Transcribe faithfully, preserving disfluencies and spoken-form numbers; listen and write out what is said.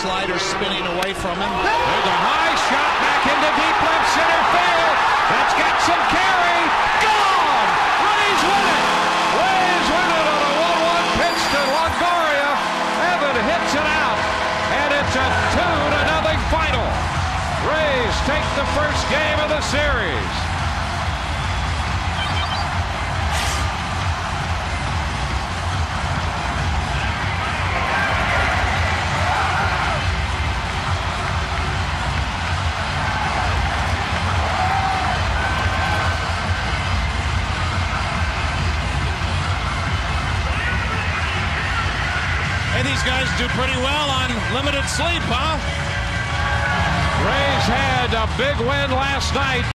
slider spinning away from him. There's a high shot back into deep left center field. That's got some carry. Gone! Rays win it! Rays win it on a one one pitch to Longoria. Evan hits it out, and it's a two to nothing final. Rays take the first game of the series. Hey, these guys do pretty well on limited sleep, huh? Rays had a big win last night.